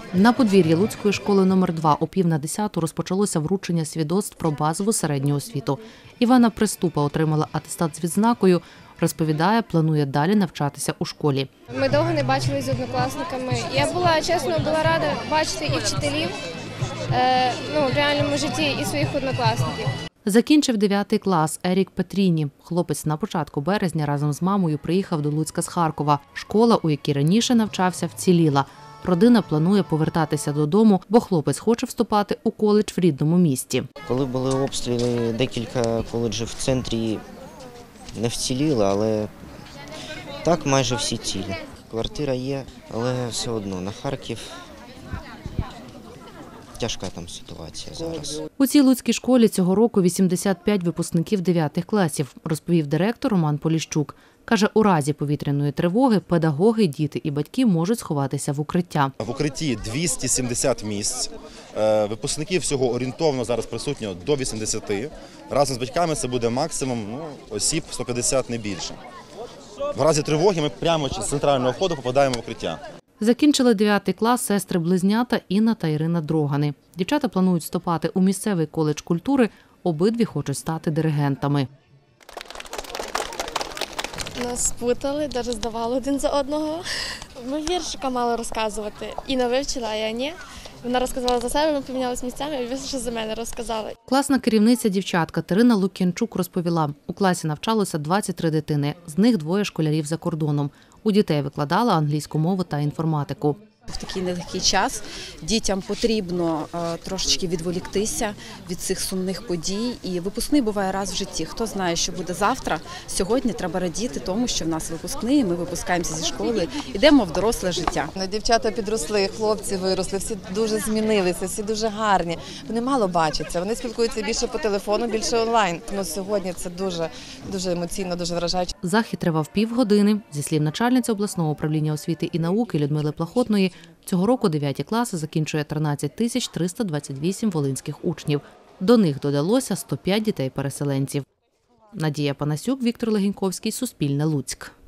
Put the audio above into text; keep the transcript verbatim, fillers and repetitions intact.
На подвір'ї Луцької школи номер два о пів на десяту розпочалося вручення свідоцтв про базову середню освіту. Івана Приступа отримала атестат з відзнакою. Розповідає, планує далі навчатися у школі. Ми довго не бачилися з однокласниками. Я була, чесно, була рада бачити і вчителів е, ну, в реальному житті, і своїх однокласників. Закінчив дев'ятий клас Ерік Петріні. Хлопець на початку березня разом з мамою приїхав до Луцька з Харкова. Школа, у якій раніше навчався, вціліла. Родина планує повертатися додому, бо хлопець хоче вступати у коледж в рідному місті. Коли були обстріли, декілька коледжів в центрі не вціліли, але так майже всі цілі. Квартира є, але все одно на Харків тяжка там ситуація зараз. У цій луцькій школі цього року вісімдесят п'ять випускників дев'ятих класів, розповів директор Роман Поліщук. Каже, у разі повітряної тривоги педагоги, діти і батьки можуть сховатися в укриття. В укритті двісті сімдесят місць. Випускників всього орієнтовно зараз присутньо до вісімдесяти. Разом з батьками це буде максимум ну, осіб сто п'ятдесят, не більше. В разі тривоги ми прямо з центрального входу попадаємо в укриття. Закінчили дев'ятий клас сестри-близнята Інна та Ірина Дрогани. Дівчата планують вступати у місцевий коледж культури, обидві хочуть стати диригентами. Нас спутали, навіть здавали один за одного. Ми віршика мали розказувати. Інна вивчила, а я ні. Вона розказала за себе, ми помінялися місцями, і ви ще за мене розказали. Класна керівниця дівчат Катерина Лук'янчук розповіла, у класі навчалося двадцять три дитини, з них двоє школярів за кордоном. У дітей викладала англійську мову та інформатику. В такий нелегкий час дітям потрібно трошечки відволіктися від цих сумних подій. І випускний буває раз в житті. Хто знає, що буде завтра, сьогодні треба радіти тому, що в нас випускний, ми випускаємося зі школи, йдемо в доросле життя. Дівчата підросли, хлопці виросли, всі дуже змінилися, всі дуже гарні. Вони мало бачаться, вони спілкуються більше по телефону, більше онлайн. Тому сьогодні це дуже, дуже емоційно, дуже вражаюче. Захід тривав півгодини. Зі слів начальниці обласного управління освіти і науки Людмили Плахотної, цього року дев'яті класи закінчує тринадцять тисяч триста двадцять вісім волинських учнів. До них додалося сто п'ять дітей-переселенців. Надія Панасюк, Віктор Легеньковський, Суспільне, Луцьк.